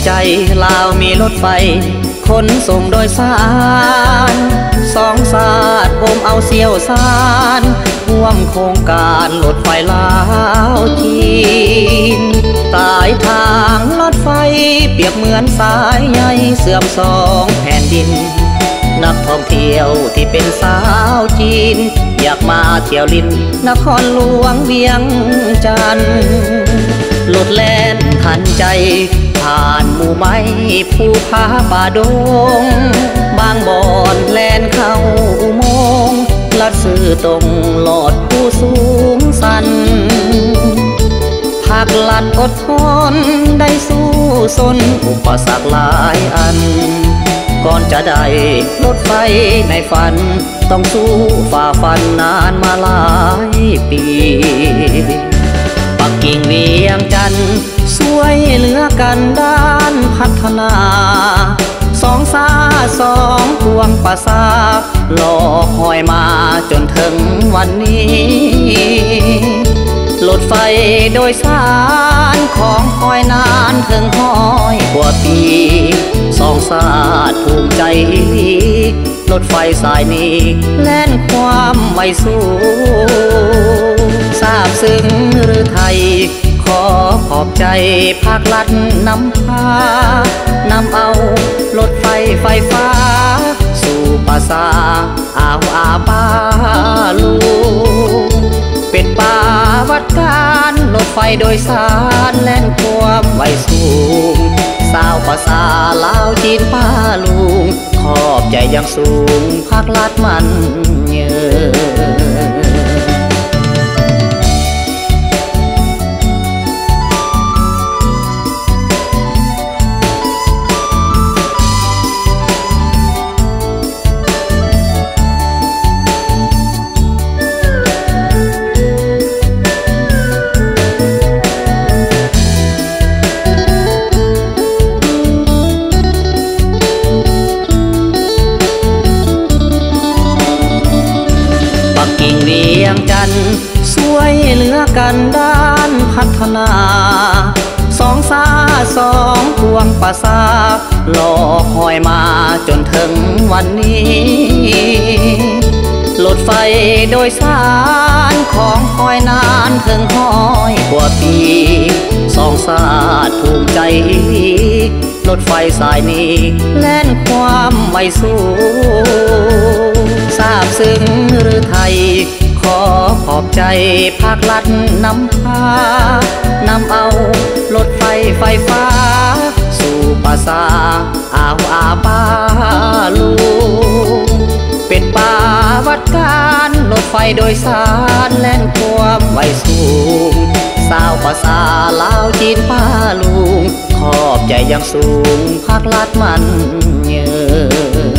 ใจลาวมีรถไฟขนส่งโดยสารสองชาติผมเอาเสียวสารร่วมโครงการรถไฟลาวจีนปลายทางรถไฟเปรียบเหมือนสายใยเสื่อมสองแผ่นดินนักท่องเที่ยวที่เป็นสาวจีนอยากมาเที่ยวลินนครหลวงเวียงจันทน์รถแล่นทันใจผ่านหมู่ไม้ภูผาป่าดงบางบ่อนแล่นเข้าอุโมงค์ลัดสื่อตรงหลอดผู้สูงสันภาคลัดอดทนได้สู้สนอุปสรรคหลายอันก่อนจะได้รถไฟในฝันต้องสู้ฝ่าฟันนานมาหลายปีปักกิ่งเวียงจันทน์ช่วยเหลือกันด้านพัฒนาสองสาสองพวงประสาทหล่อคอยมาจนถึงวันนี้รถไฟโดยสารของคอยนานถึง100 กว่าปีสองชาติภูมิใจรถไฟสายนี้แล่นความไม่สู้ทราบซึ้งหรือไทยขอขอบใจภาครัฐนำพานำเอารถไฟไฟฟ้าสู่ภาษาอ่าวอาปาลูเป็นป่าวัดการรถไฟโดยสารแล่นความไวสูงสาวภาษาลาวจีนป้าลุงขอบใจอย่างสูงภาครัฐมันเยอะเวียงจันทน์ช่วยเหลือกันด้านพัฒนาสองสาสองพวงประสาทรอคอยมาจนถึงวันนี้รถไฟโดยสารของคอยนานถึง100 กว่าปีสองชาติภูมิใจรถไฟสายนี้แล่นความไม่สู้ทราบซึ้งหรือไทยขอขอบใจภาครัฐนำพานำเอารถไฟไฟฟ้าสู่ภาษาอ่าวอาปาลูเป็นป่าวัดการรถไฟโดยสารแล่นความไวสูงสาวภาษาลาวจีนป้าลุงขอบใจอย่างสูงภาครัฐมันเยอะ